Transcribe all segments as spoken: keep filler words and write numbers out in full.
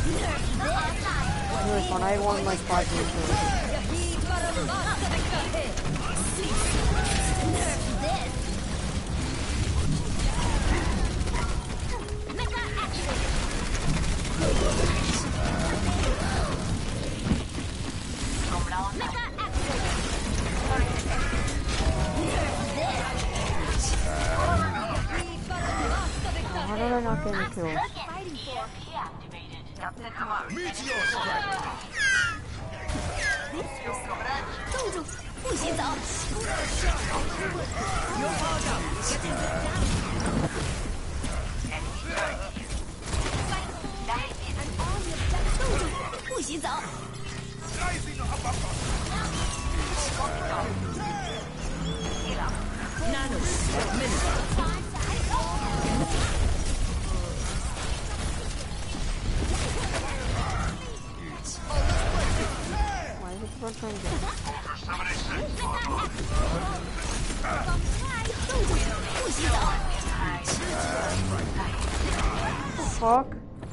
Really fun. I had one like five minutes ago. How did I not get any kills? Meteor strike. 冻住，不许走！冻住，不许走！ Why is it so trying to fuck?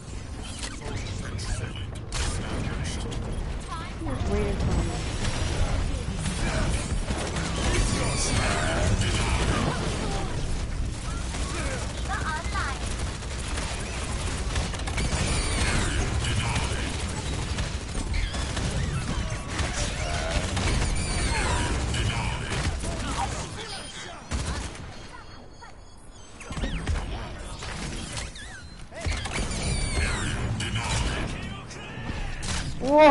Just waiting for me. Whoa!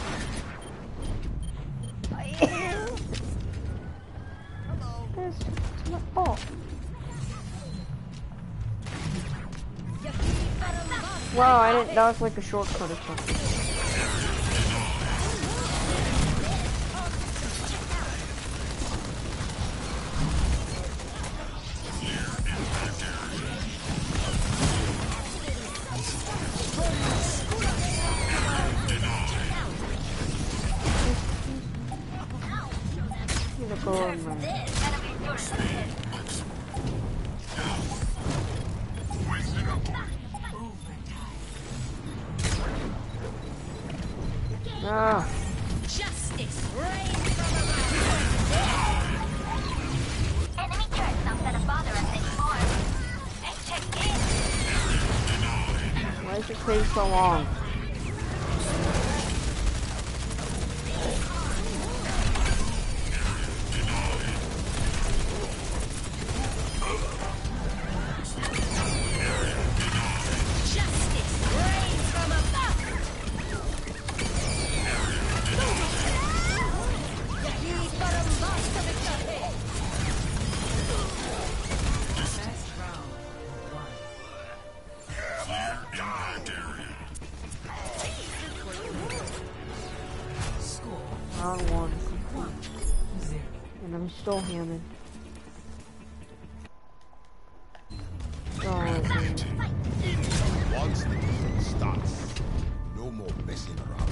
This is my fault. Wow, I didn't. That was like a shortcut or something. Ah. Justice reigns from above. Enemy turrets not gonna bother us anymore. Check in. Why does it take so long? Round one complete. And I'm still hamming. Oh, Once the game starts, no more messing around.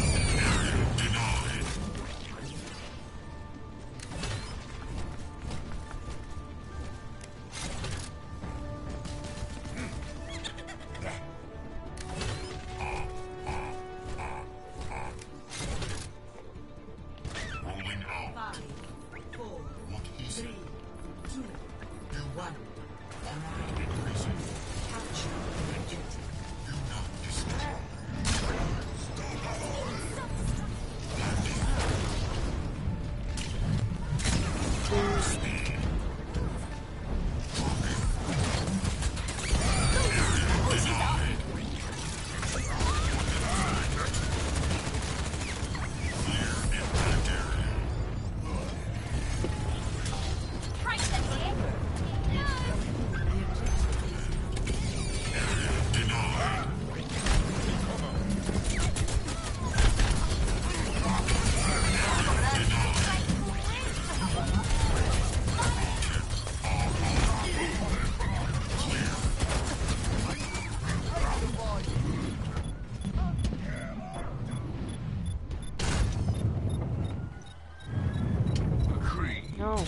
No.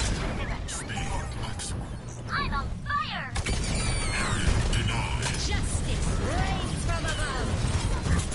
I'm on fire! Justice reigns from above.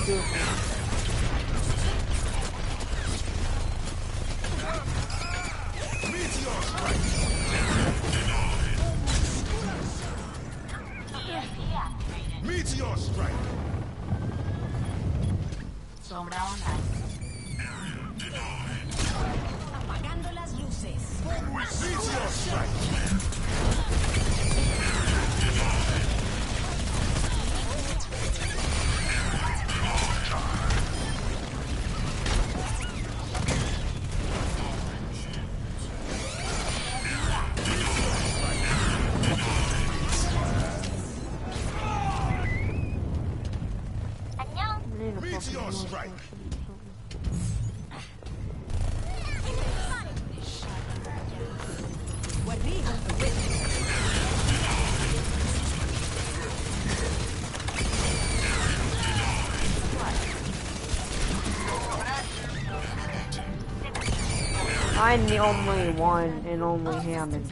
Meteor strike. Meteor strike. Sombra online. Apagando las luces. Meteor strike. Meteor strike. I'm the only one and only Hammond.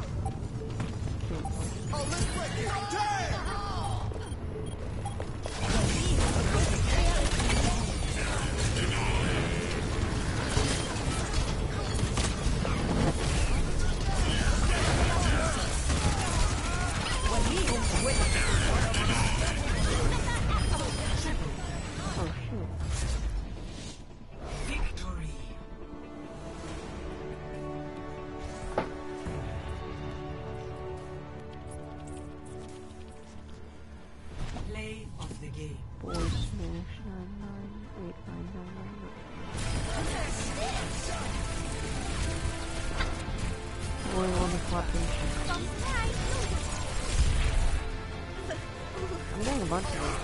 I'm getting a bunch of them.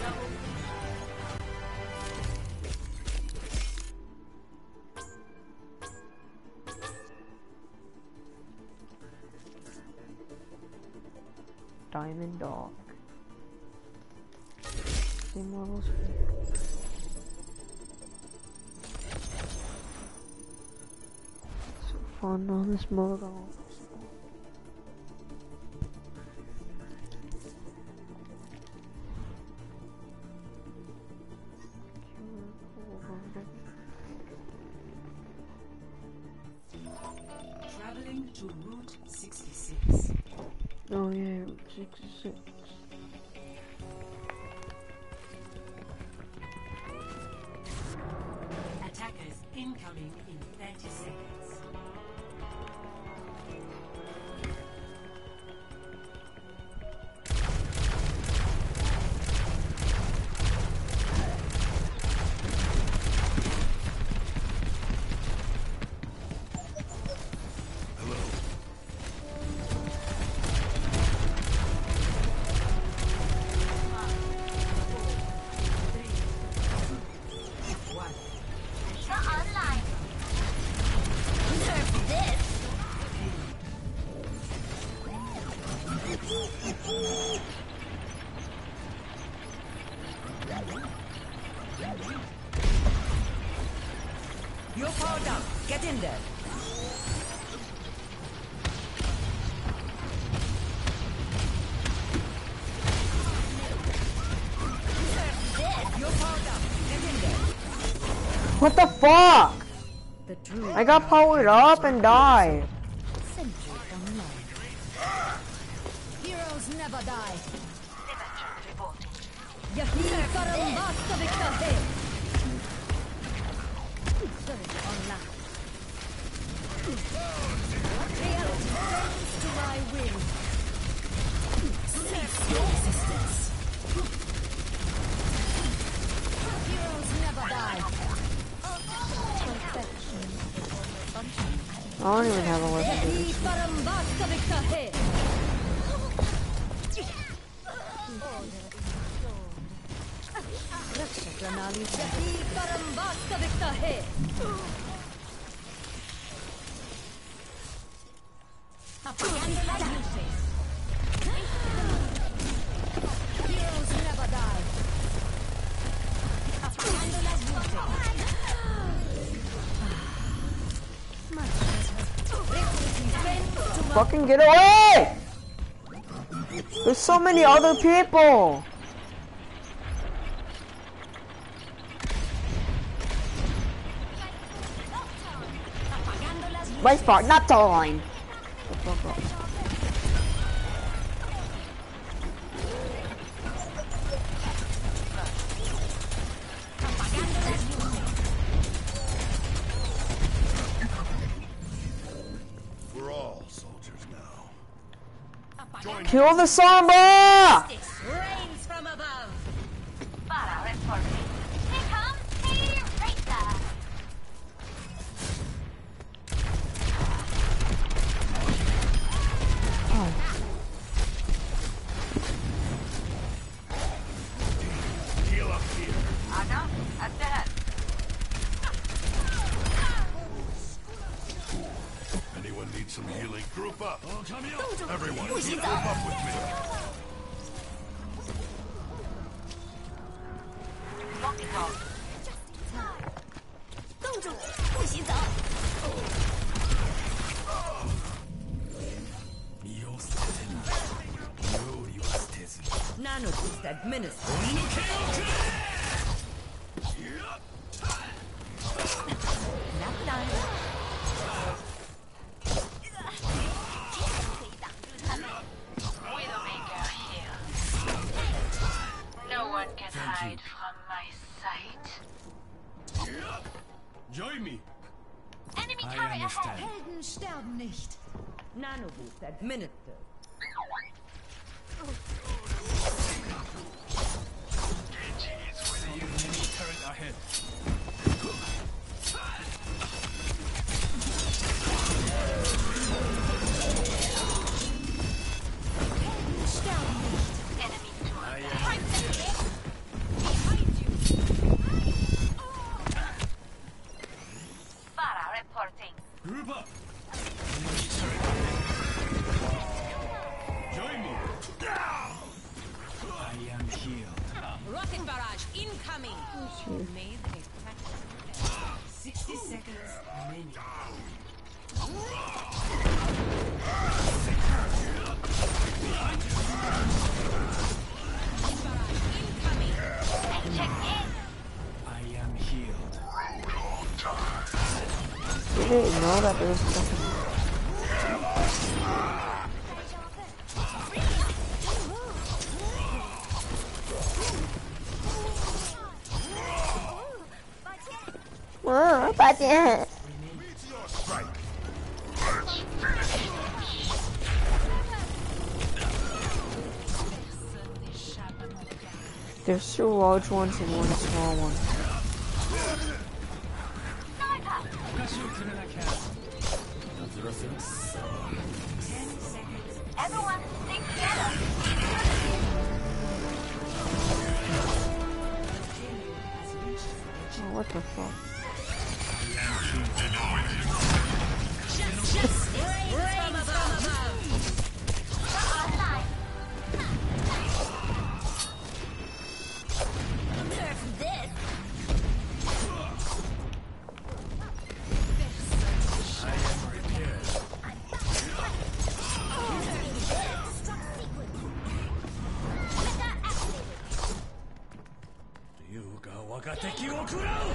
Diamond Dog. Same levels. So fun on this mother. Traveling to Route sixty-six. Oh yeah, Route sixty-six. Attackers incoming in thirty seconds. You're powered up. Get in there. You're powered up. Get in there. What the fuck? The I got powered up and died. Sentry online. Heroes never die. Yahi karam vastavikta hai. Reality bends to my will. Cease your resistance. Heroes never die. I don't even have a weapon. Yahi karam vastavikta hai. Raksha pranali yahi karam vastavikta hai. Heroes never die. Fucking get away! There's so many other people! Right far, not line. Fuck up. We're all soldiers now. Kill the Samba! Rains from above. Para reporting. Here comes Hater Racer. Heal up here. Ano? At that. Anyone need some healing? Group up. Everyone, group up with me. Walking off. 冻住，不许走。 Nano boost administered. Nap time. Widowmaker here. No one can hide from my sight. Join me. Enemy turret ahead. Helden sterben nicht. Nano boost administered. Enemy turret. Right there. Para reporting. Group up. Join me. I am healed. Rocket barrage incoming. Made a tactical. sixty seconds remaining. Incoming. Check in. I am healed. You didn't know that there was fucking... Whoa, 八点. Meteor strike. There's two large ones and one small one. Everyone, stick together. Oh, what the fuck? Rains from above. Nerf this. I am repaired. Ryuga waga teki wo kurau.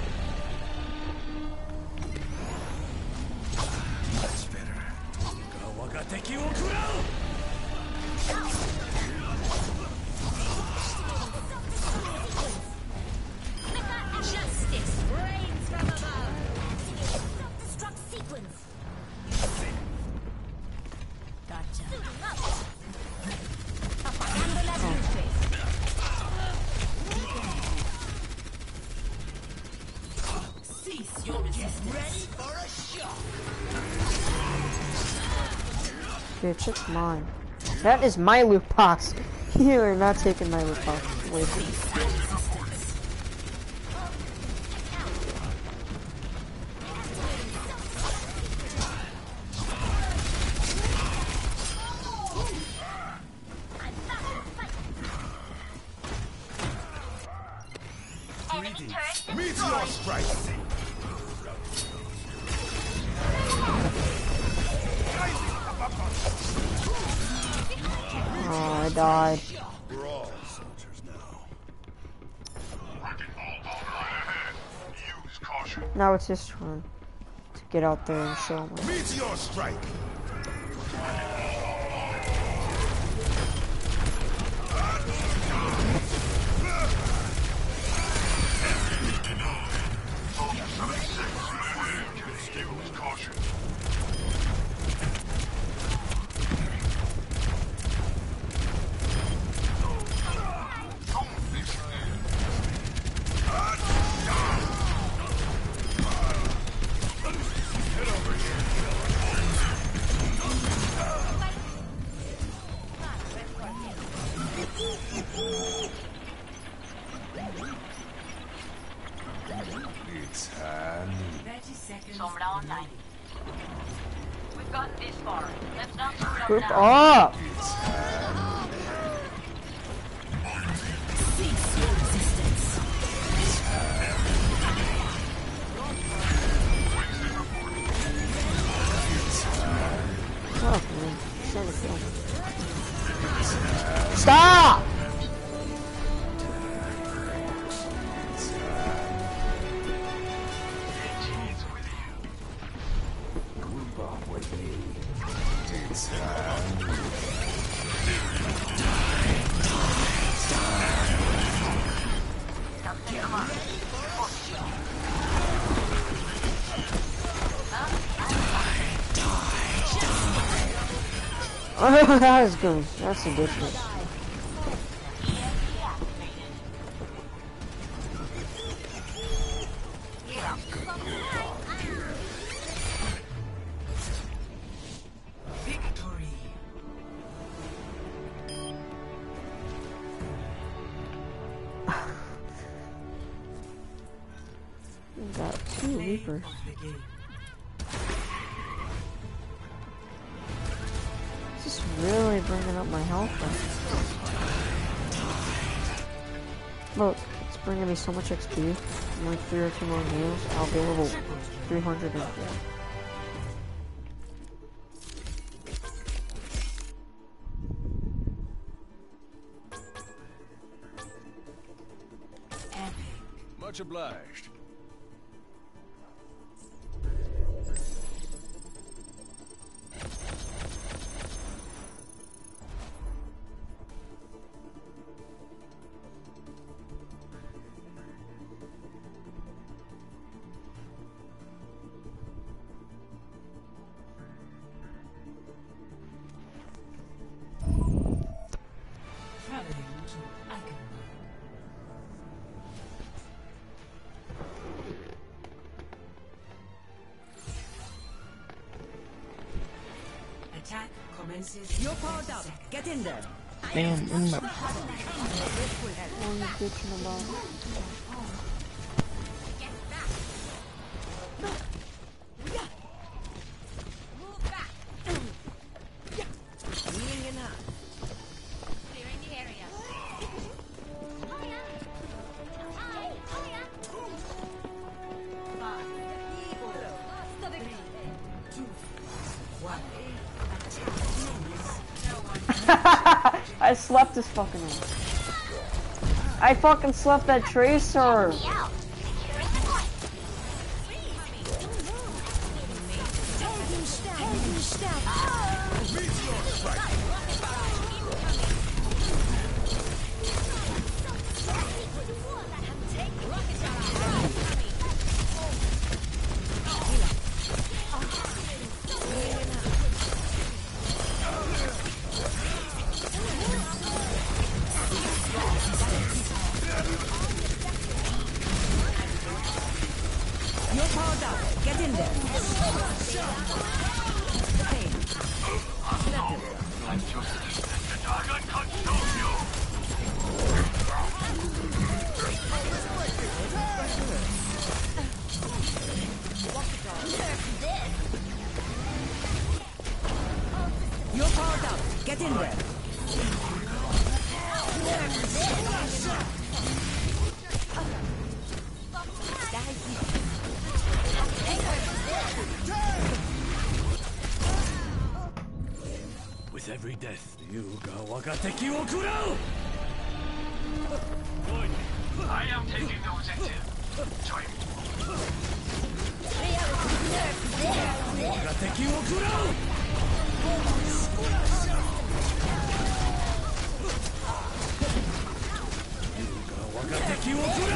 Much better. Ryuga waga teki wo kurau. Justice rains from above. Self-destruct sequence. Gotcha. Apagando las luces. Cease your resistance. Ready for a shot. Bitch, it's mine. That is my loot box. You are not taking my loot box away from me. Enemy turret Meteor destroyed. strike. Oh, I died. We're all soldiers now. Now it's his turn. to get out there and show them. Meteor strike. Sombra online. We've gotten this far. Let's not screw up Group now. up! Fuck, man. Son of a gun. Stop! Oh, that is good. That's ridiculous. Victory. We got two Reapers. The game. This is really bringing up my health though. Look, it's bringing me so much X P. In like three or two more games, I'll be level three hundred four. Much obliged. Traveling to Eichenberg. Attack commences. You're powered up. Get in there. Damn, in the What are you bitching about? Healing enough. Clearing the area. I slept this fucking one. I fucking slept that Tracer. Yeah. You're powered up. Get in there. You're powered up. Get in there. With every death, you ga wagateki wo kurau! I am taking those active. Join me. 敵を食らう。我が敵を食らう。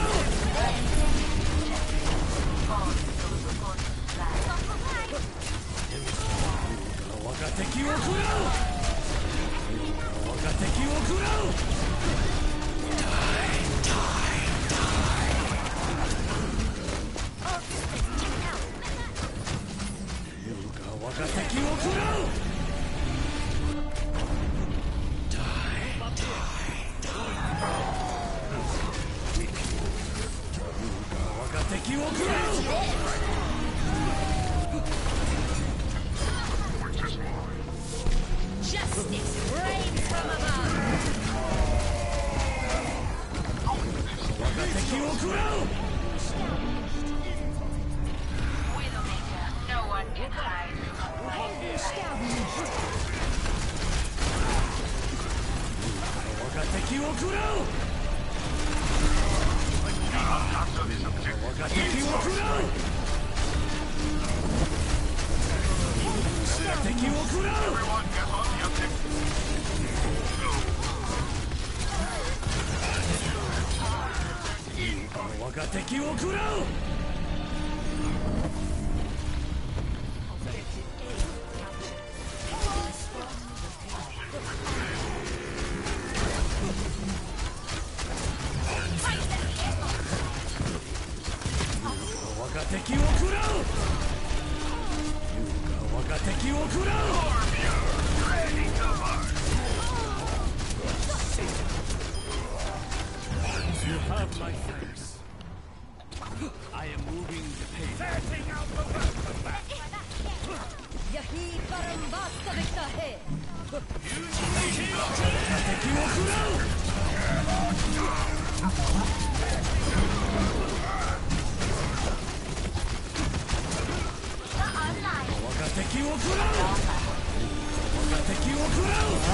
我が敵を食らう。我が敵を食らう。我が敵を食らう。我が敵を食らう。 Justice reigns from above. 我が敵を食らう。 Widowmaker, no one can hide from my sight. 我が敵を食らう。我が敵を食らう。我が敵を食らう。我が敵を食らう。我が敵を食らう。我が敵を食らう。You have my thanks. I am moving the pace. Setting out the weapon. Yahi parambasta dikhta hai. 我が敵を食らう。我が敵を食らう。我が敵を食らう。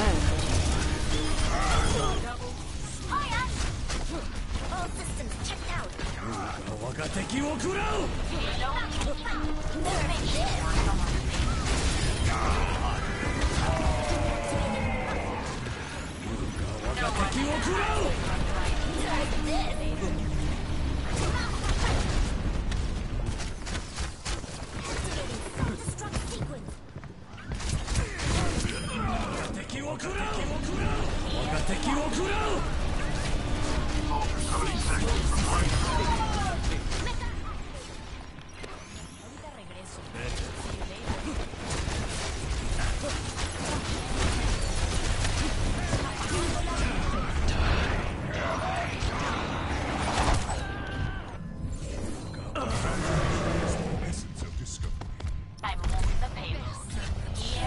All systems checked out. 我が敵を食らう。我が敵を食らう。 敵を食らう。我が敵を食らう。 I'm moving the pace. Yeah,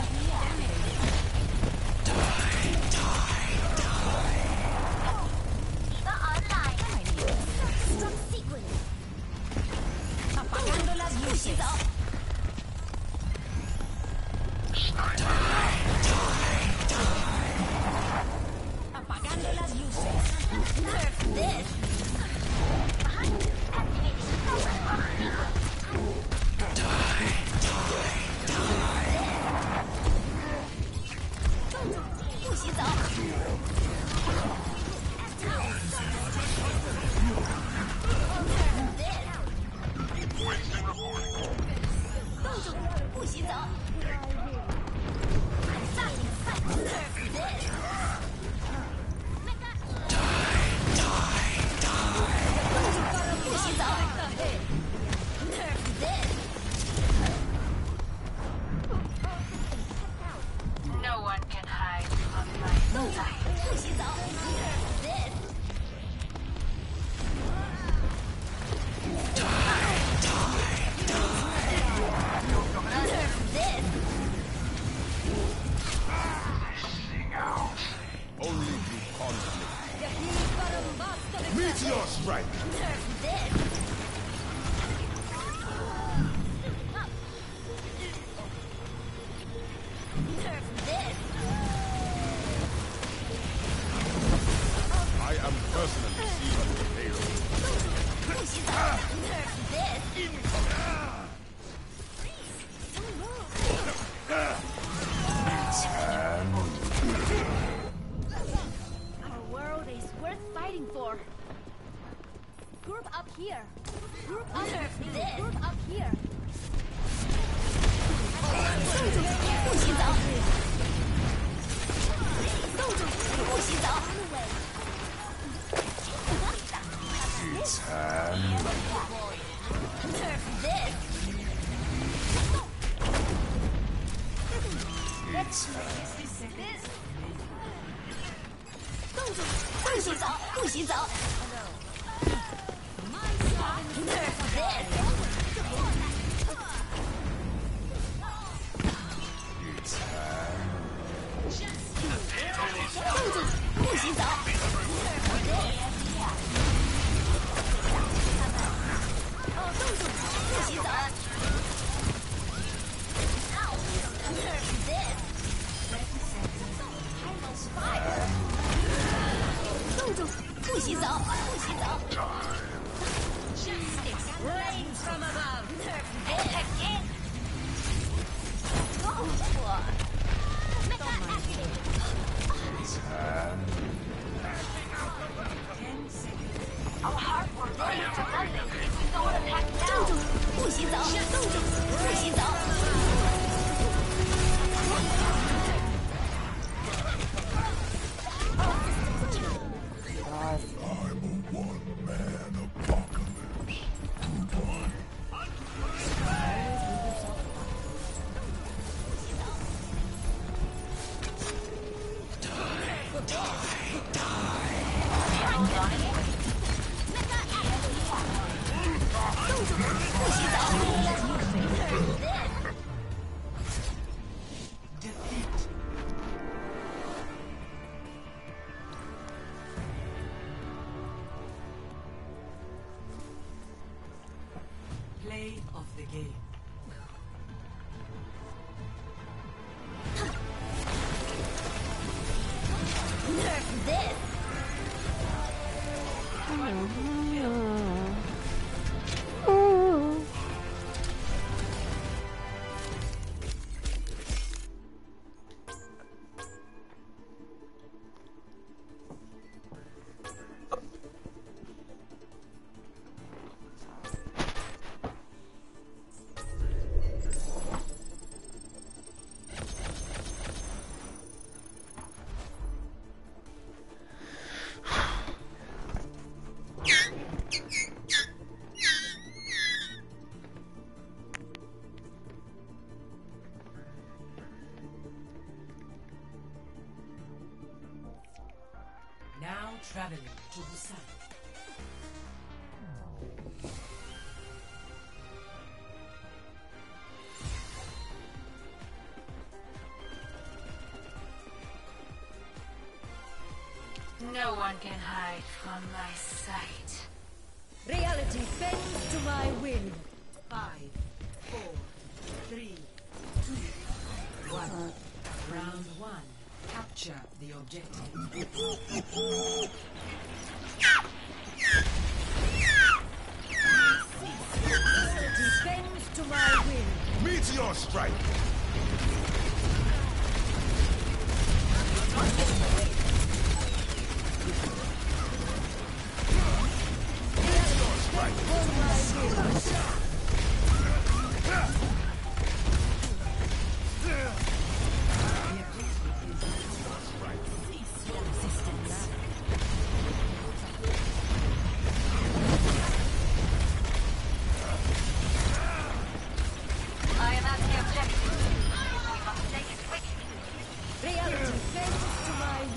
Apagando las luces. Apagando las luces. Nerf this. no one can hide from my sight. sixty seconds. 动作，不洗澡，不洗澡。动作，不洗澡。哦，动作，不洗澡。动作，不洗澡，不洗澡。Rain from above. Go for. Ten seconds. Our heart will break to nothing if we don't attack 动 now. 作，不洗澡，动作，不洗澡。 Defeat. Play of the game. Nerf this. Now traveling to the south. No one can hide from my sight. Reality bends to my will. Five, four, three, two, one. Round one. Capture the objective. Reality bends to my will. Meteor strike! Meteor strike! I am at the objective. We must take it quickly. Reality bends to my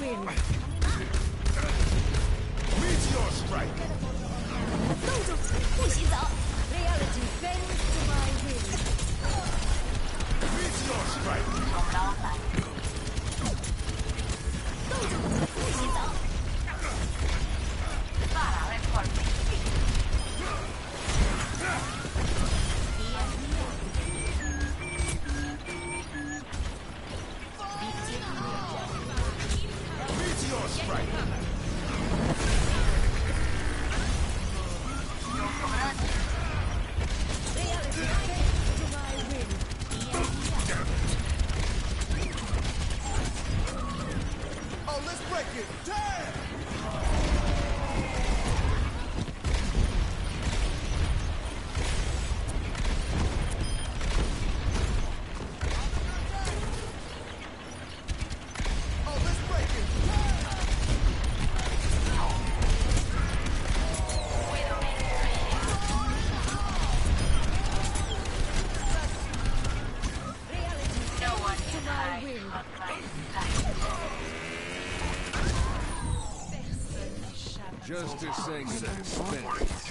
hide from my sight. Justice ain't spent.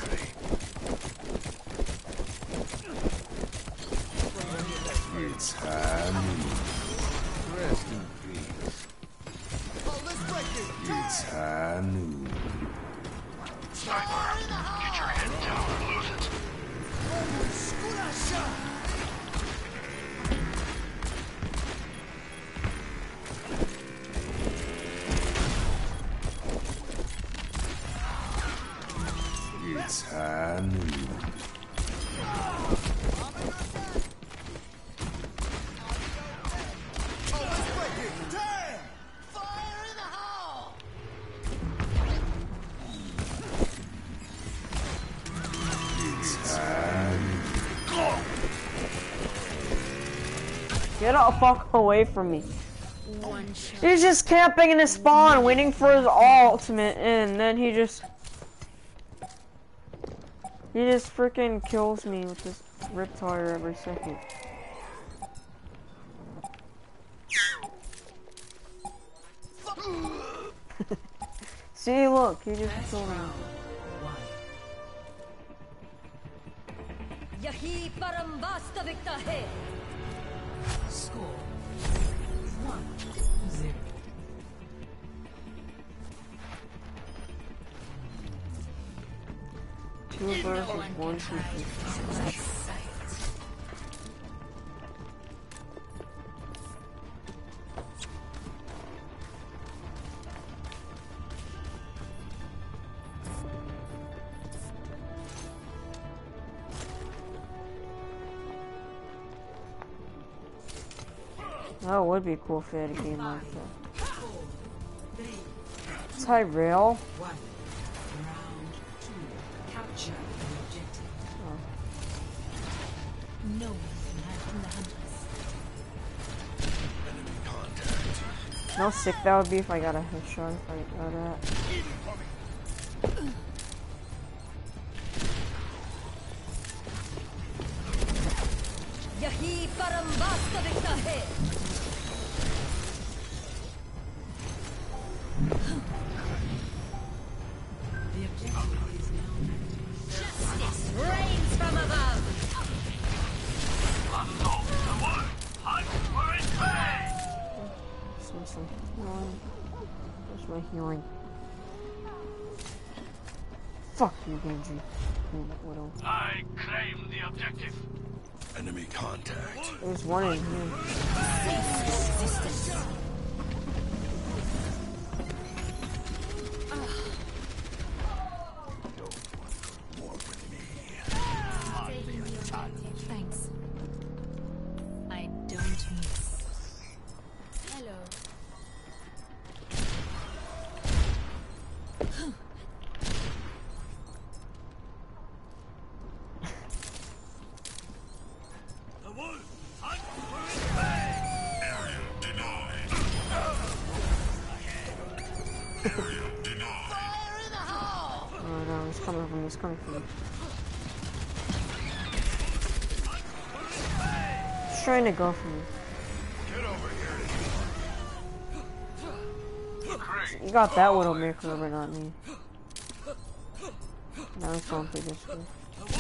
It's Hanu. Rest in peace. It's Hanu. Sniper, get your head down and lose it. It's Hanu. Get the fuck away from me. He's just camping in his spawn, waiting for his ultimate, and then he just... He just freaking kills me with this Riptire every second. See, look, he just killed me. यही परम वास्तविकता है. Score one zero. Two versus one, two, three. That would be cool if they had a game like that. Tyrell? One. Round two. Capture the objective. Oh. No one can hide from the hunters. How sick that would be if I got a headshot if I got that. यही परम वास्तविकता है. The objective is now active. Justice reigns from above. Assault the wood. Hunt for its prey. Seriously. Healing. Where's my healing? Fuck you, Genji. Damn it, Widow. I claim the objective. Enemy contact. There's one in here. Thanks. I don't miss. Hello. The wolf. Hunt for its prey. Area denied. Area denied. Oh no, he's coming from me, he's coming from me. He's trying to go for me. Get over here. Great. You got that Widowmaker, but not me. Now he's going through this way.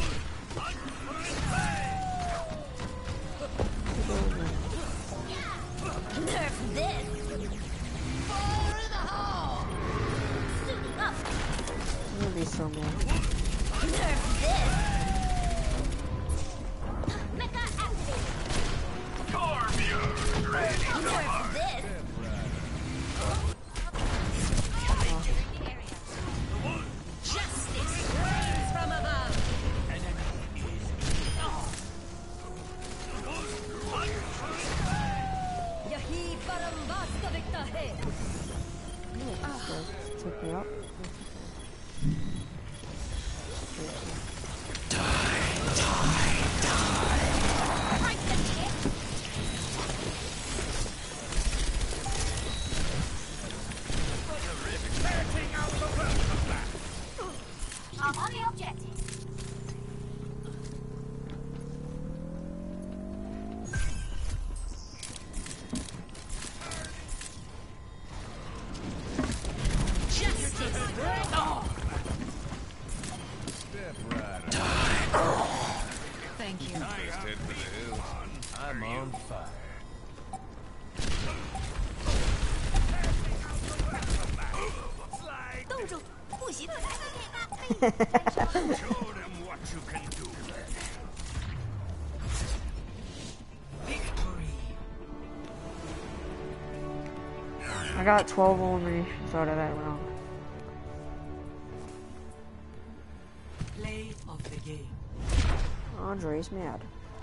Nerf this. Fire in the hole. Suiting up. I'm gonna be so mad. Nerf this. Mecha activated. Scorpion. Ready to Nerf march. this. Justice reigns from above. यही परम वास्तविकता है. Take me up. I'm on the objective. Show them what you can do. Victory. I got twelve eliminations out of that round. Play of the game. Andre's mad.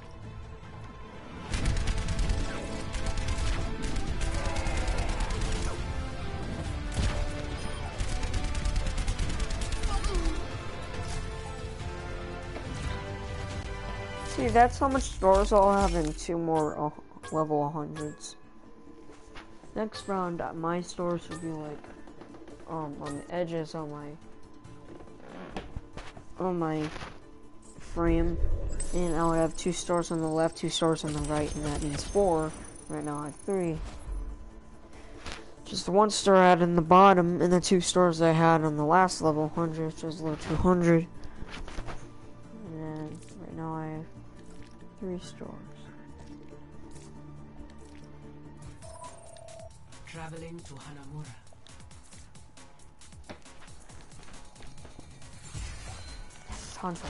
See, that's how much stars I'll have in two more uh, level one hundreds. Next round, uh, my stars would be like, um, on the edges on my, on my frame, and I would have two stars on the left, two stars on the right, and that means four. Right now I have three. Just the one star I had in the bottom, and the two stars I had on the last level one hundred, which was level two hundred. And then right now I have three stars. Traveling to Hanamura. Hunter.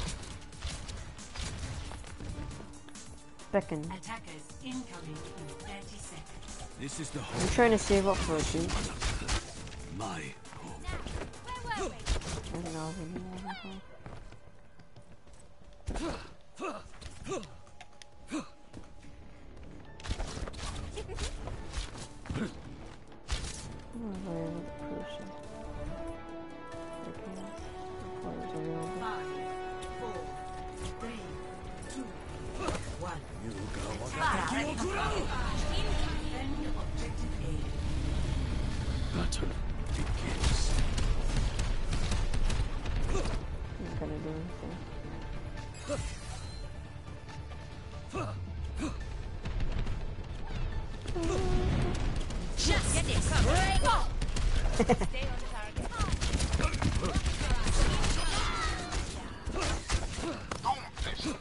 Beckon. Attackers incoming in thirty seconds. This is the I'm home. trying to save up for a shoot. My home. I don't know if any more than Five, four, three, two, one. You go on. Defend objective A. Battle begins. Not gonna do anything. Just get this. Break off. Stay on the target. Don't be scared.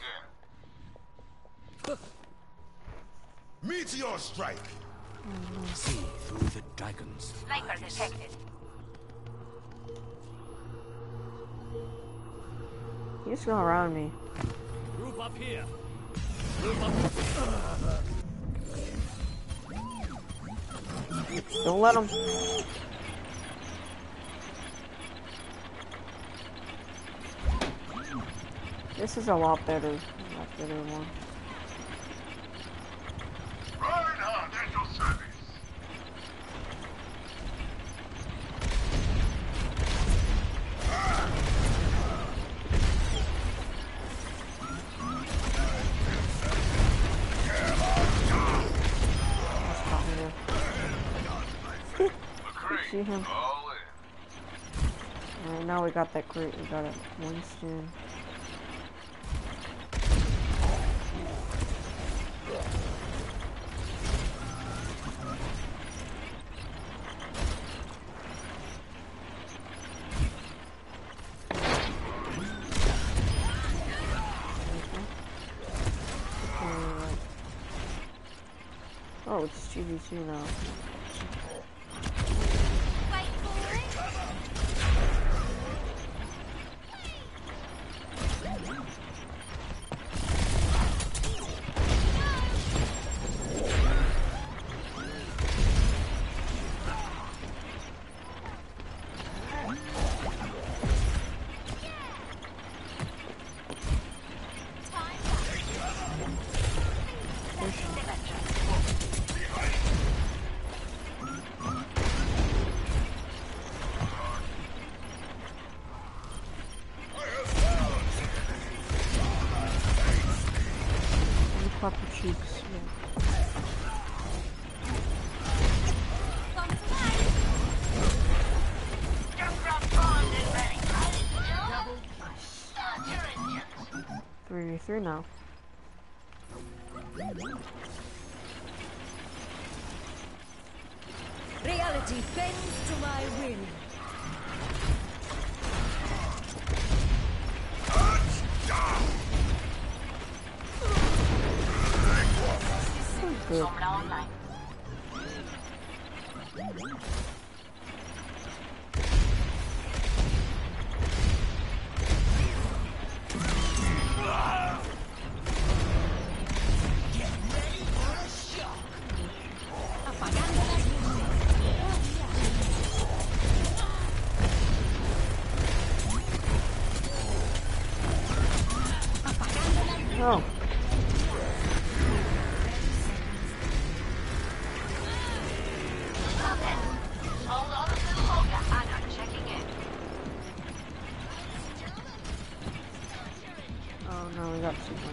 Meteor strike. See through the dragon's Sniper eyes. detected. He's going around me. Group up here. Group up. Don't let him. This is a lot better. Lot better one. Reinhardt at your service. That's cognitive. See him. All in. Alright, now we got that great. We got it. Winston. Oh, it's G V two now. Fight for it. Let me pop your cheeks. Come to life. three v three now. Reality bends to my will. Good. Sombra online. Oh. Hold on a little longer. I'm checking in. Oh no, we got two points.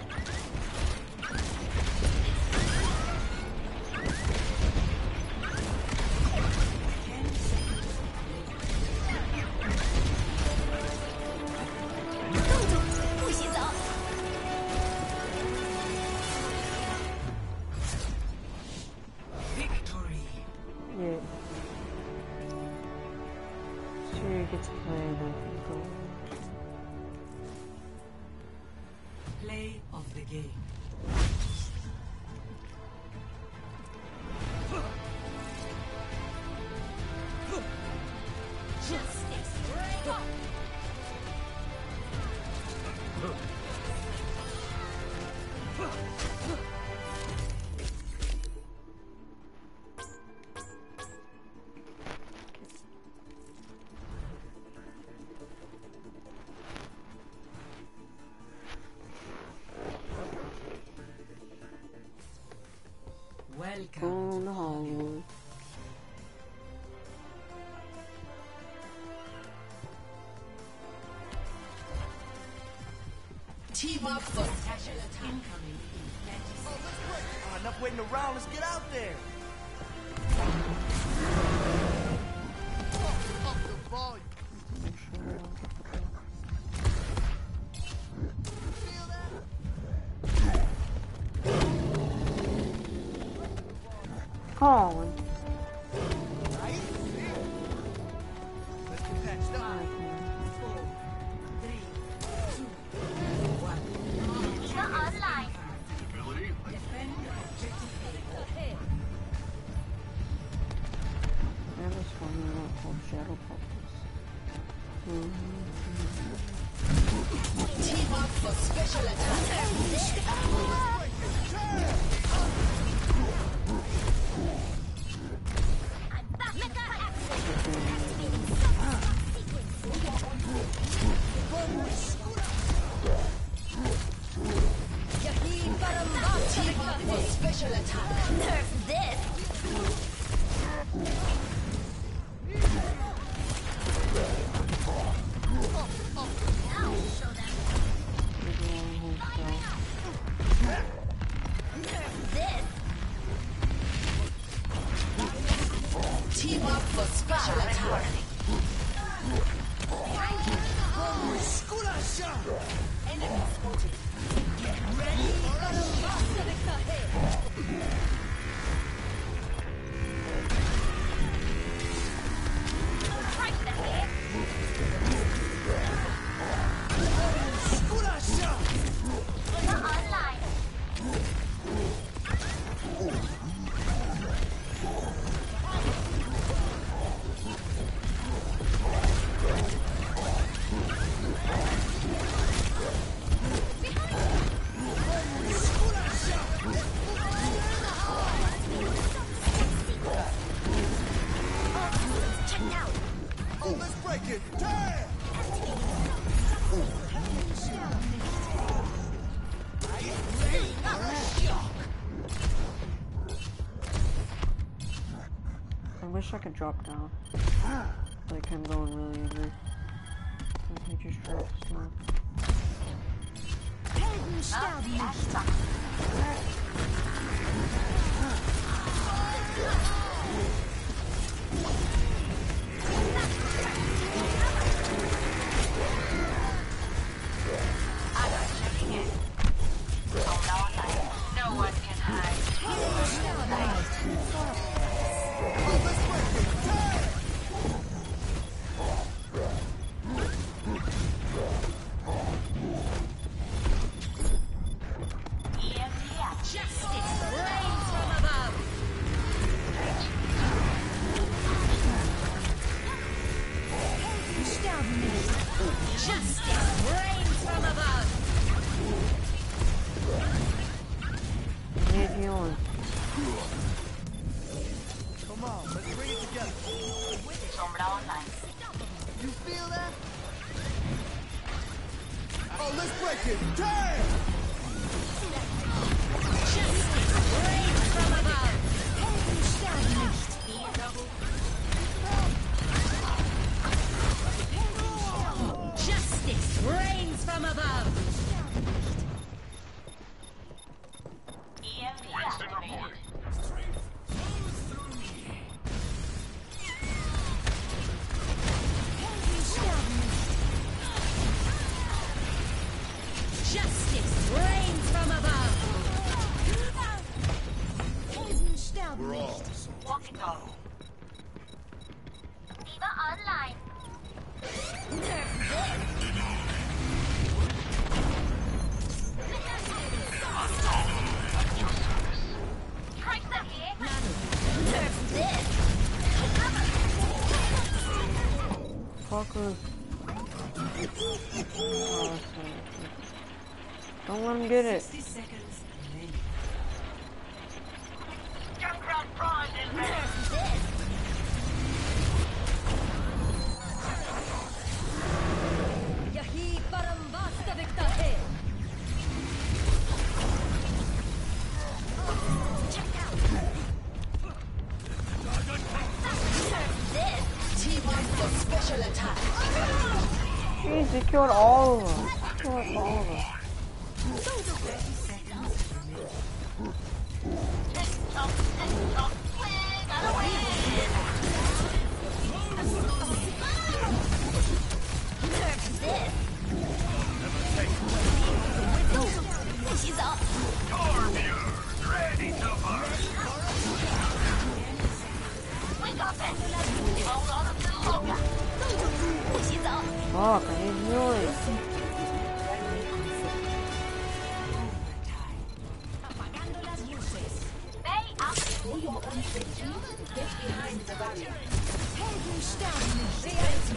Yeah. Sure you get to play and then go. Play of the game. Going to Hollywood. Team up for special attack. Incoming in thirty seconds. Oh, enough waiting around. Let's get out there. Up the volume. Feel that? Colin. Let's get patched up. Four, three, two, one. You're online. Defend objective A. There was one more called Shadow Puppets. Team up for special attack. Team up for special attack. Nerf this. Team up for special attack. Enemy spotted. Get ready for the blast ahead. You're online. Oh, let's break it. Damn! I wish I could drop down. Like I'm going really angry. I can just drop down. No one can hide. E M P action. Justice reigns Come on, let's bring it together. Sombra online. You feel that? Oh, let's break it! Damn! Rain from above. Helden sterben nicht. Justice reigns from above. E M P activated. Helden sterben nicht. Justice reigns from above. Helden sterben We're nicht. all. Walkie talkie. Diva online. Try that here. Fucker. Oh, don't let him get it. sixty seconds remaining. Junkrat Prime is ready. Yahi param vastavik hai. Special attack. Jeez, he killed all of them. He killed all of them. Tick-tock, tick-tock, we gotta win. She's up. Ready to fight. We got this. Hold on a little longer. She's up. Fuck, I need healing. Apagando las luces. Stay up. Helden sterben nicht.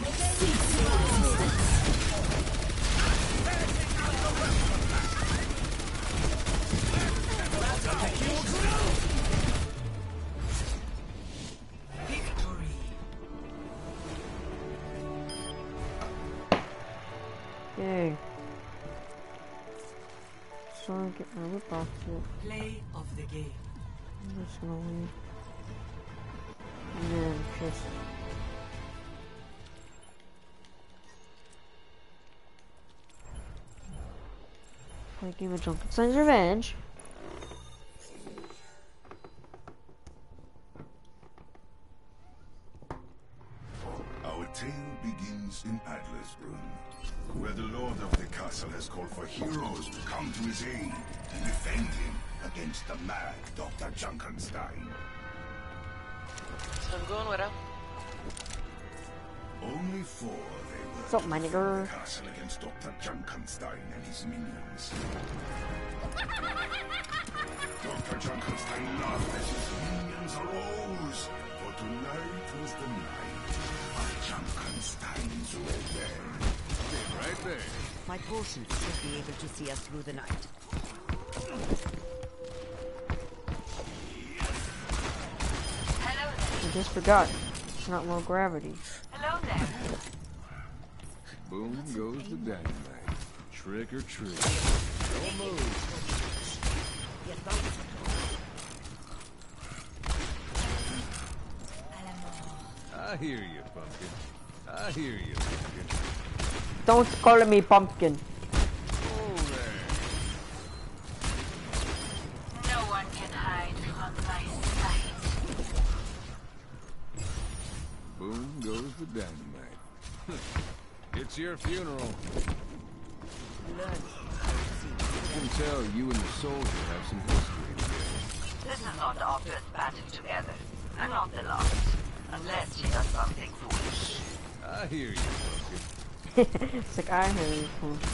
Victory. Yay. So I get my whip off too. Play of the game. I'm just gonna leave. And then just... play a game of Junkenstein's Revenge. Our tale begins in Adlersbrunn, where the lord of the castle has called for heroes to come to his aid and defend him against the mad Doctor Junkenstein. So I'm going with him. Only four they were What's up, my to nigger? defend the castle against Doctor Junkenstein and his minions. Doctor Junkenstein laughed as his minions arose, for tonight was the night of Junkenstein's revenge. Right there. My potions should be able to see us through the night. Hello there. I just forgot. It's not low gravity. Hello there. Boom goes the dynamite. Trick or treat. Don't move. I hear you, pumpkin. I hear you, pumpkin. Don't call me pumpkin. Oh, there. No one can hide from my sight. Boom goes the dynamite. It's your funeral. I can tell you and the soldier have some history together. This is not our first battle together. I'm not the last. Unless she does something foolish. I hear you, pumpkin. It's like I heard you.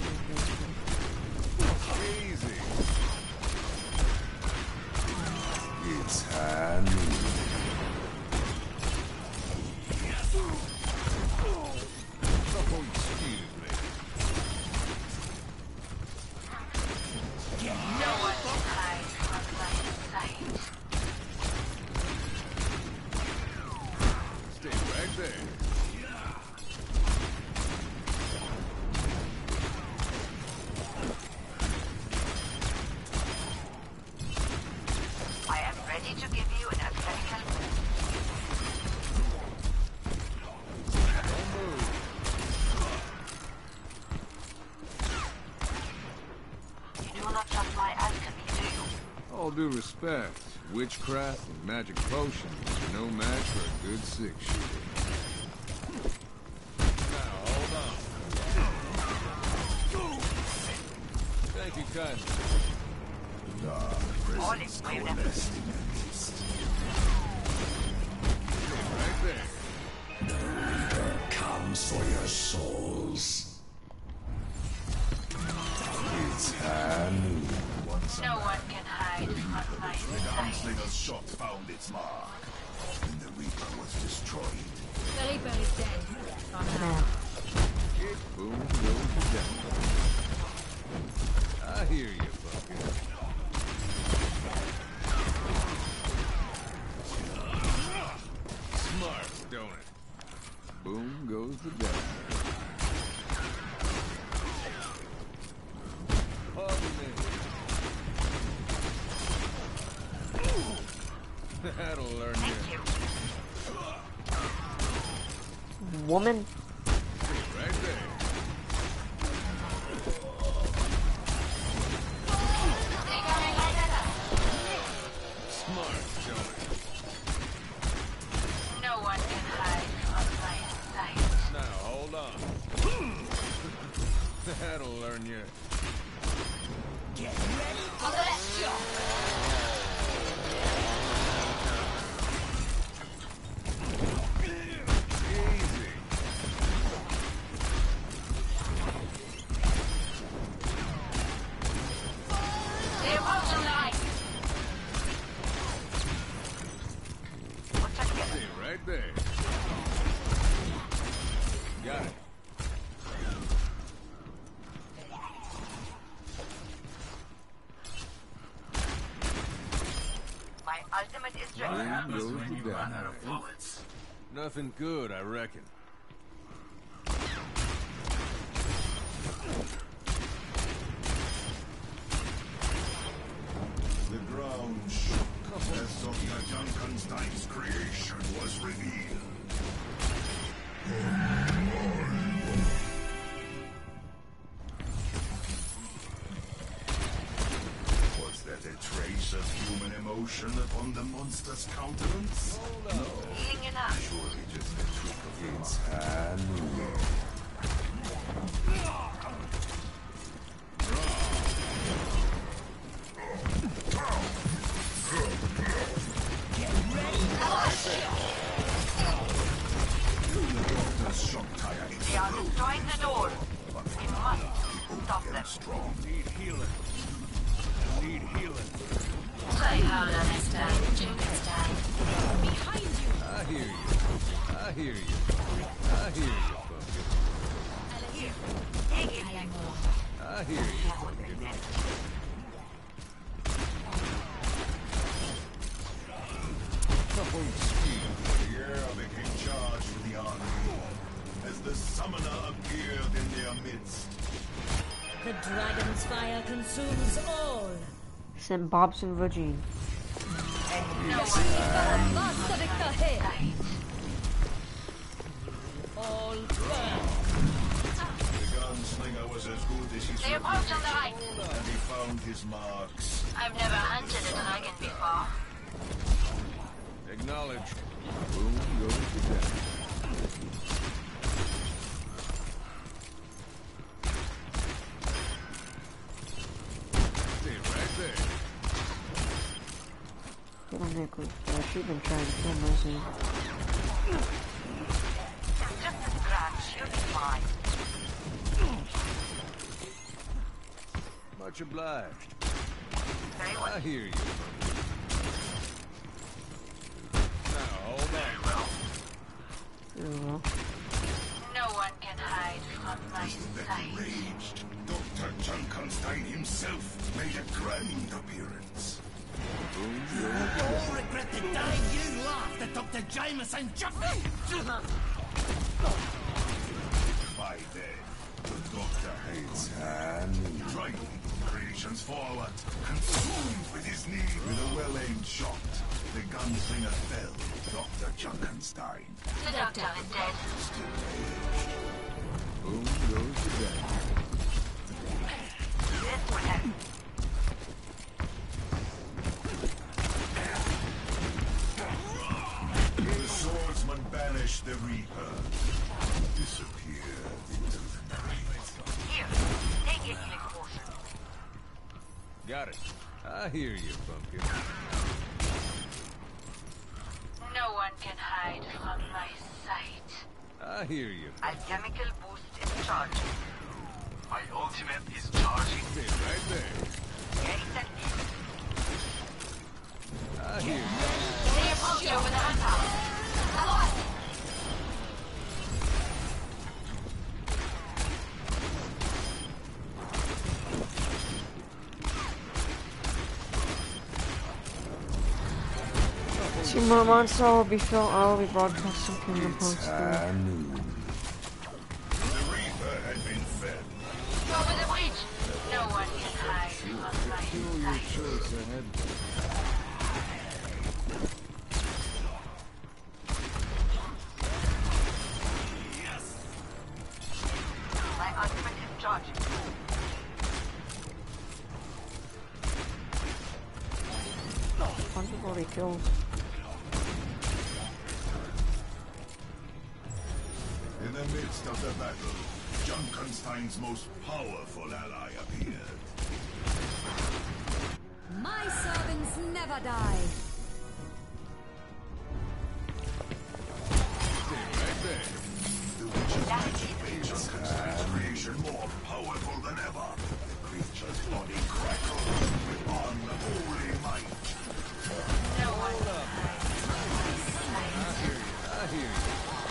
Easy. It's Halloween. Oh, excuse me. No one can hide from my sight. due respect, witchcraft and magic potions are no match for a good six shooter. Now, hold on. Thank you kindly. Dark presence coalescing at least. Right there. The Reaper comes for your souls. It's Hanu. Once No one can hide from my the sight. gunslinger's shot found its mark. And the Reaper was destroyed. The Reaper is dead. Boom goes the devil. I hear you, fucker. Smart, don't it? Boom goes the devil. Pardon me. That'll learn you. Woman. Right there. Smart, don't it? No one can hide from my sight. Now, hold on. That'll learn you. Get ready for the shot. Easy. They're both alive. See, right there. Got it. My ultimate is ready. Boom goes the devil. Nothing good, I reckon. The ground shook as Doctor Junkenstein's creation was revealed. Was that a trace of human emotion upon the monster's countenance? Healing enough. Surely just a trick of its hand. Doctor's shock tire They are destroying the door. We must stop them. strong. Need healing. Need healing. Say hello next time, Junkenstein. Behind you. I hear you. I hear you. I hear you, fucker. Here, take it. I hear you, fucker. Oh, speed. The air became charged with the army as the summoner appeared in their midst. The dragon's fire consumes all. Sent Bobson Vagine. Master Victor here. All burn. The gunslinger was as good as his They're both on the right. and he found his marks. I've never hunted a dragon before. Acknowledged. Boom goes the devil. Stay right there. Get on there quick. Yeah, she's been trying to kill Mercy. Just a scratch, you'll be fine. Much obliged. Very well. I hear you. Now, hold on. There we go. No one can hide from my sight. Enraged, Doctor Junkenstein himself made a grand appearance. Boom goes the devil. All regret the day you laughed at Doctor Jameson. By then, the Doctor hates hand, driving creations forward, consumed with his need. With a well-aimed shot, the gunslinger fell. Doctor Junkenstein The doctor is dead. still raged. Boom goes the devil. This will help. Watch the Reaper disappear into the night. Here, take a healing potion. Got it. I hear you, Pumpkin. No one can hide from my sight. I hear you. Alchemical boost is charged. My ultimate is charging. Stay right there. Very set. I hear you. They approach you with hand power. Two more months I will be film I will be broadcasting Kingdom Hearts three. The Reaper had been fed. Over the breach. No one can hide from my Feel your sight. choice ahead. My ultimate is charging. One people already killed. In the midst of the battle, Junkenstein's most powerful ally appeared. My servants never die. Stay right there. The witch's magic made Junkenstein's creation more powerful than ever. The creature's body crackled with unholy might. No one can hide from my I sight. hear you. I hear you.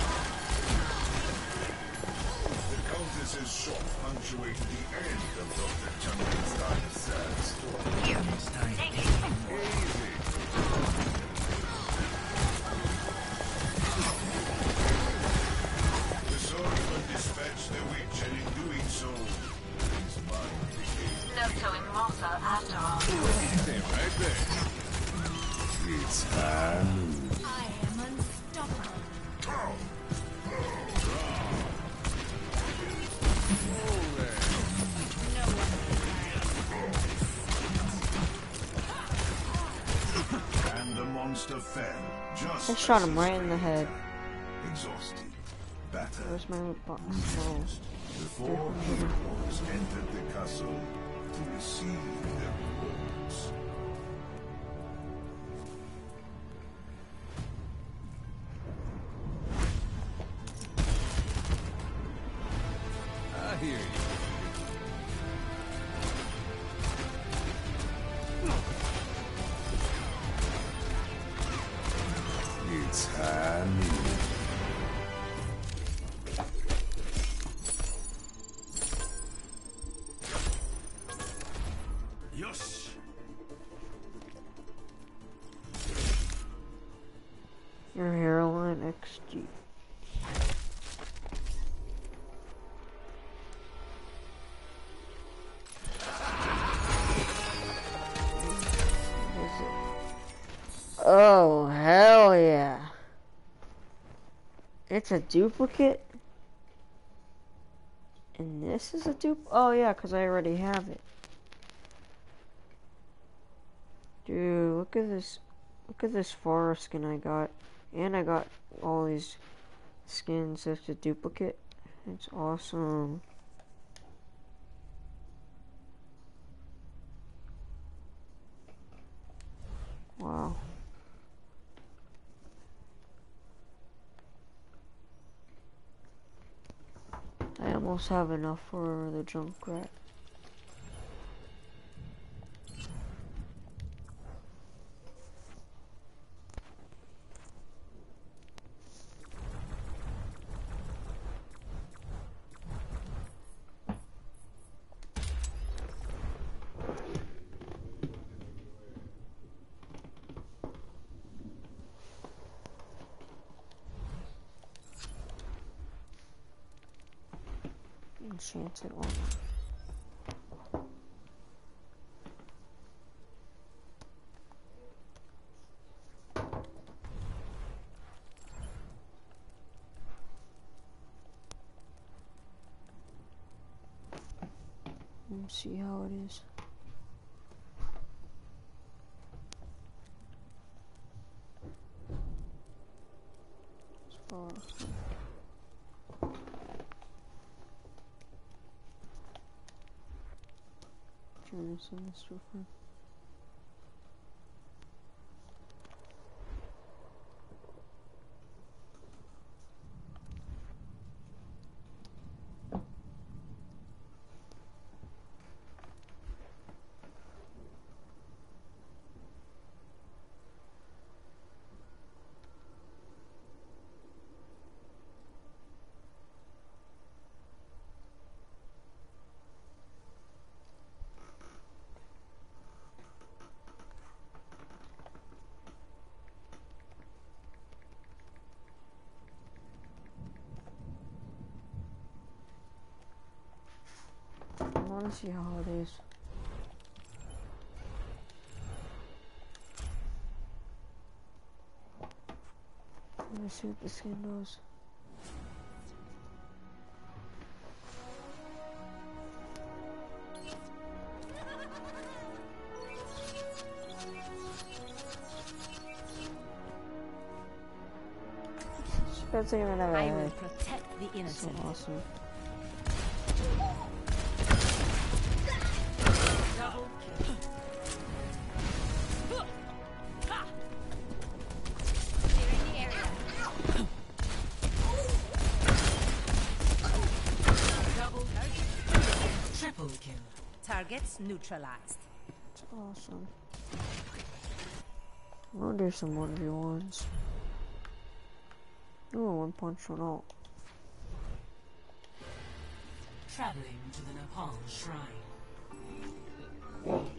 The Countess's shot punctuated the end of Doctor Junkenstein's sad story. Here, take it. Easy. The swordsman dispatched the witch, and in doing so, his mind became Not so immortal after all. Stay right there. its hand. I am unstoppable. Oh, there. No one can And the monster fell, just I shot as him his right in the head. exhausted, battered, Where's my loot box? No. before heroes entered the castle to receive their rewards. I hear you. It's hand. Yosh. Your hairline X G. What is it? Oh, hell yeah. It's a duplicate? And this is a dupe? Oh yeah, because I already have it. Dude, look at this. Look at this forest skin I got. And I got all these skins. It's a duplicate. It's awesome. Wow. I almost have enough for the Junkrat. Enchanted armor. Let's see how it is. As far experience in this so far. I wanna see how it is. Let me see what the skin does. That's even a I will protect the innocent. so awesome. Double kill. Clearing the area. Double kill. Triple kill. Targets neutralized. It's awesome. I'm gonna do some one v ones. Oh, one punch one out. Traveling to the Nepal shrine.